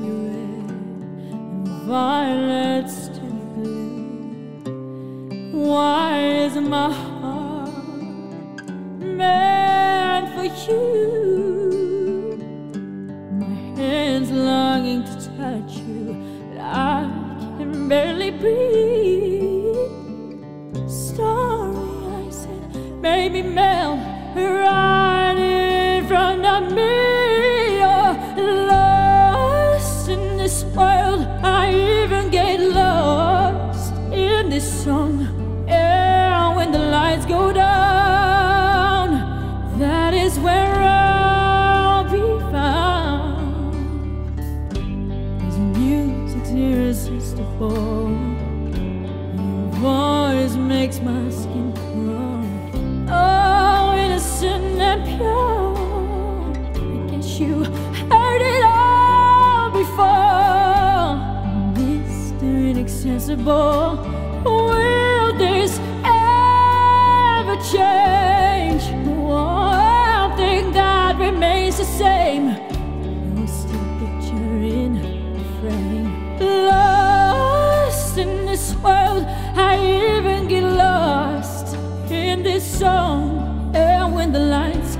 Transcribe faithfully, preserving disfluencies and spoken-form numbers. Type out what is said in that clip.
be red and violets to be blue. Why is my heart meant for you? My hands longing to touch you, but I can barely breathe. Sorry, I said, baby, melt right in front of me. You're lost in this world. I even get lost in this song. And when the lights go down, that is where I'll be found. Cause music's irresistible. Your voice makes my skin crawl. Oh, innocent and pure. I guess you heard it all before. Mister Inaccessible, will this ever change? One thing that remains the same, your still picture in the frame. Lost in this world, I even get lost in this song. And when the lights